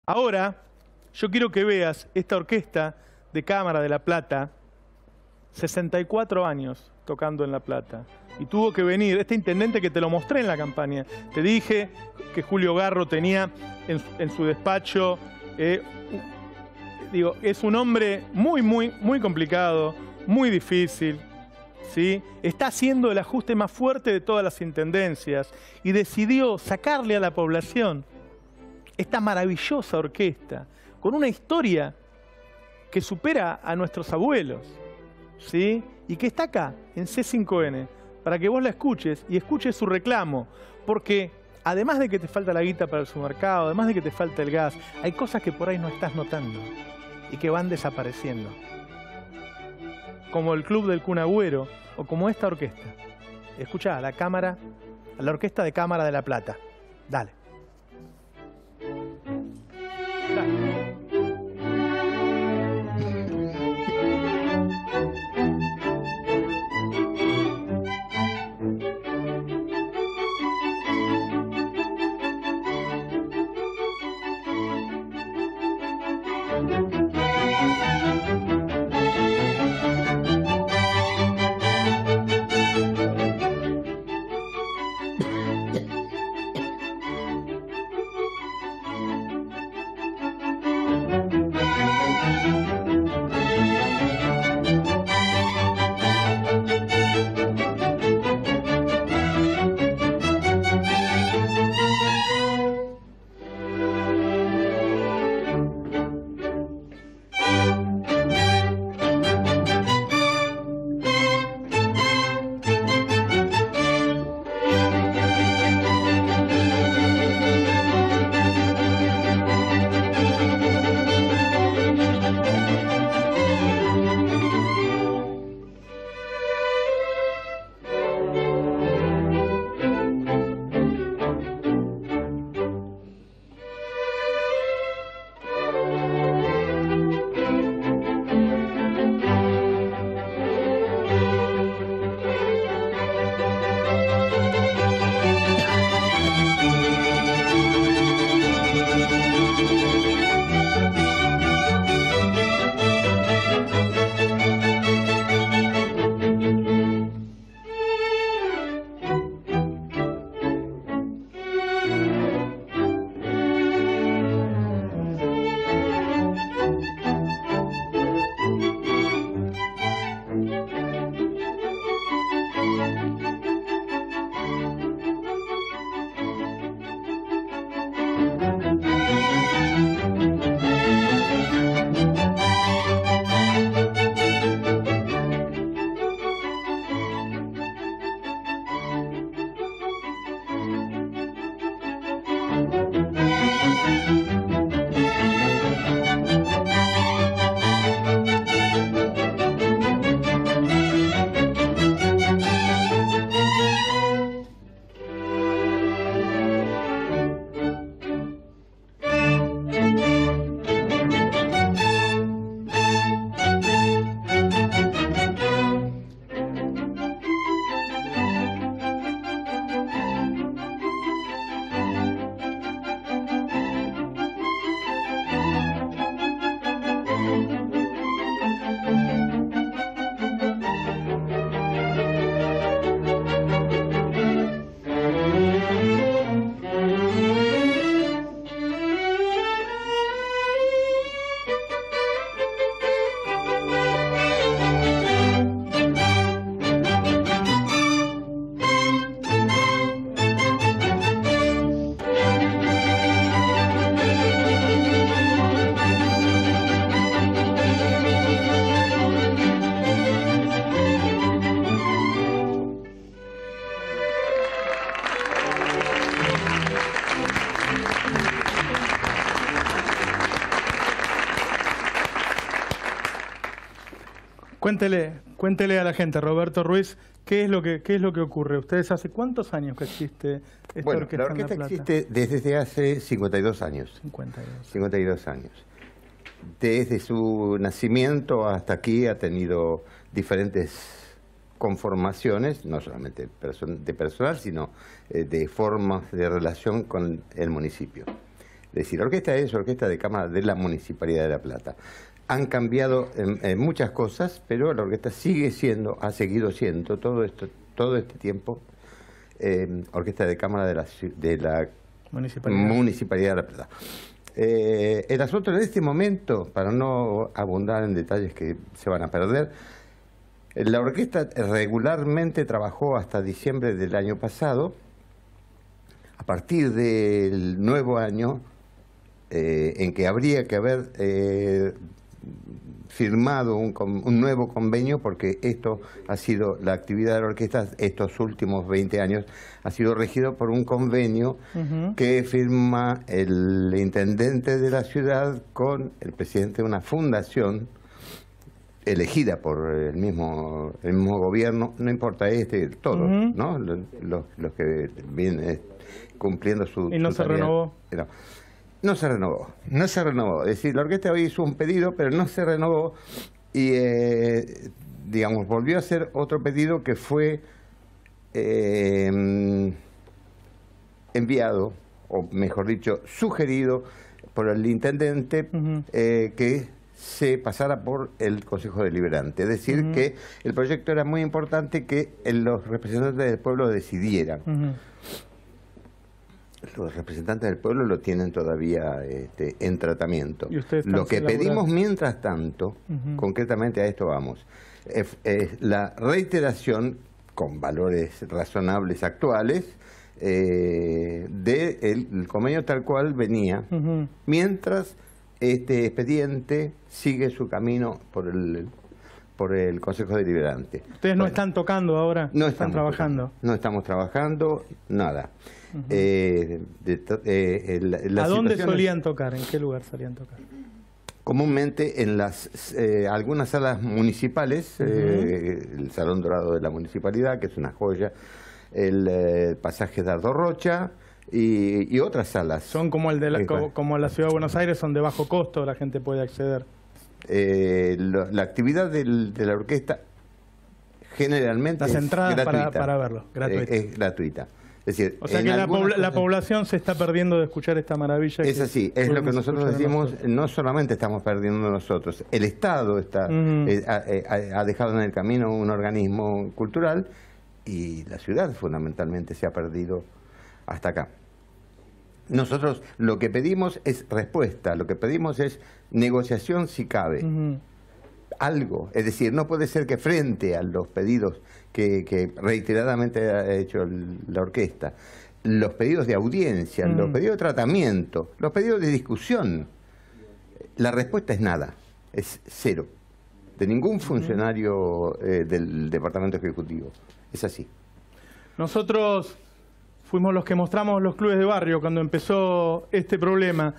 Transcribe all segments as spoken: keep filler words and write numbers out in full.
Ahora, yo quiero que veas esta orquesta de cámara de La Plata, sesenta y cuatro años tocando en La Plata. Y tuvo que venir este intendente que te lo mostré en la campaña. Te dije que Julio Garro tenía en, en su despacho, eh, digo, es un hombre muy, muy, muy complicado, muy difícil, ¿sí? Está haciendo el ajuste más fuerte de todas las intendencias y decidió sacarle a la población esta maravillosa orquesta con una historia que supera a nuestros abuelos, ¿sí? Y que está acá, en C cinco N, para que vos la escuches y escuches su reclamo, porque además de que te falta la guita para el supermercado, además de que te falta el gas, hay cosas que por ahí no estás notando y que van desapareciendo, como el Club del Kun Agüero o como esta orquesta. Escuchá, a la cámara, a la Orquesta de Cámara de La Plata. Dale. Dale. Cuéntele, cuéntele a la gente, Roberto Ruiz, ¿qué es lo que, qué es lo que ocurre? ¿Ustedes hace cuántos años que existe esta bueno, orquesta? La orquesta en La Plata? existe desde hace cincuenta y dos años. cincuenta y dos. cincuenta y dos años. Desde su nacimiento hasta aquí ha tenido diferentes conformaciones, no solamente de personal, sino de formas de relación con el municipio. decir, la orquesta es orquesta de cámara de la Municipalidad de La Plata. Han cambiado en, en muchas cosas, pero la orquesta sigue siendo, ha seguido siendo todo esto, todo este tiempo, eh, orquesta de cámara de la, de la Municipalidad. Municipalidad de La Plata. Eh, el asunto en este momento, para no abundar en detalles que se van a perder, la orquesta regularmente trabajó hasta diciembre del año pasado. A partir del nuevo año, eh, en que habría que haber eh, firmado un, un nuevo convenio, porque esto ha sido, la actividad de la orquesta estos últimos veinte años ha sido regido por un convenio uh-huh. que firma el intendente de la ciudad con el presidente de una fundación elegida por el mismo el mismo gobierno, no importa este, todos, uh-huh. ¿no? Los, los, los que vienen cumpliendo su... ¿Y no su se tarea. renovó? No. No se renovó, no se renovó. Es decir, la orquesta hoy hizo un pedido, pero no se renovó y, eh, digamos, volvió a hacer otro pedido que fue eh, enviado, o mejor dicho, sugerido por el intendente uh-huh. eh, que se pasara por el Consejo Deliberante. Es decir, uh-huh. que el proyecto era muy importante que los representantes del pueblo decidieran. Uh-huh. Los representantes del pueblo lo tienen todavía este, en tratamiento. Lo que pedimos mientras tanto, uh-huh. concretamente a esto vamos, es, es la reiteración con valores razonables actuales eh, del convenio tal cual venía, uh-huh. mientras este expediente sigue su camino por el por el Consejo Deliberante. ¿Ustedes no bueno, están tocando ahora? No están trabajando. Tocando, no estamos trabajando, nada. Uh-huh. eh, de, eh, la, la ¿A dónde solían tocar? ¿En qué lugar solían tocar? Comúnmente en las eh, algunas salas municipales, uh-huh. eh, el Salón Dorado de la Municipalidad, que es una joya, el eh, Pasaje Dardo Rocha y, y otras salas. Son como el de la, como, como la Ciudad de Buenos Aires, son de bajo costo, la gente puede acceder. Eh, lo, la actividad del, de la orquesta generalmente las entradas es para, para verlo, gratuita. Eh, es gratuita. Es decir, o sea que la, pobl la población se está perdiendo de escuchar esta maravilla. Es así, es lo que nosotros decimos, nosotros. No solamente estamos perdiendo nosotros, el Estado está uh-huh. eh, ha, ha dejado en el camino un organismo cultural y la ciudad fundamentalmente se ha perdido hasta acá. Nosotros lo que pedimos es respuesta, lo que pedimos es negociación si cabe. Uh-huh. Algo, es decir, no puede ser que frente a los pedidos que, que reiteradamente ha hecho el, la orquesta, los pedidos de audiencia, uh-huh. los pedidos de tratamiento, los pedidos de discusión, la respuesta es nada, es cero, de ningún funcionario eh, del Departamento Ejecutivo. Es así. Nosotros fuimos los que mostramos los clubes de barrio cuando empezó este problema.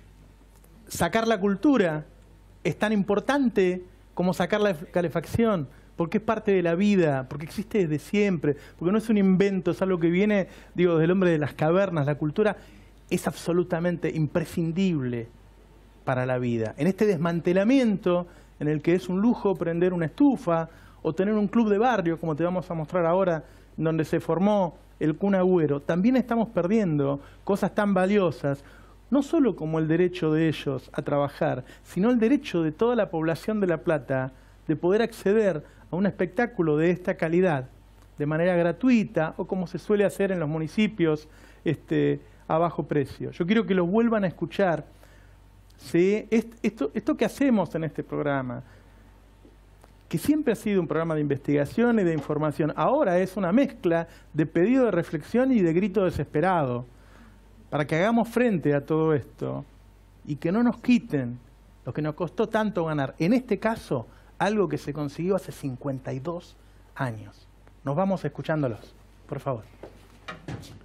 Sacar la cultura es tan importante como sacar la calefacción, porque es parte de la vida, porque existe desde siempre, porque no es un invento, es algo que viene, digo, del hombre de las cavernas. La cultura es absolutamente imprescindible para la vida. En este desmantelamiento, en el que es un lujo prender una estufa o tener un club de barrio, como te vamos a mostrar ahora, donde se formó el Kun Agüero, también estamos perdiendo cosas tan valiosas, no solo como el derecho de ellos a trabajar, sino el derecho de toda la población de La Plata de poder acceder a un espectáculo de esta calidad de manera gratuita o como se suele hacer en los municipios este, a bajo precio. Yo quiero que los vuelvan a escuchar. ¿Sí? Esto, esto que hacemos en este programa, que siempre ha sido un programa de investigación y de información, ahora es una mezcla de pedido de reflexión y de grito desesperado, para que hagamos frente a todo esto y que no nos quiten lo que nos costó tanto ganar. En este caso, algo que se consiguió hace cincuenta y dos años. Nos vamos escuchándolos, por favor.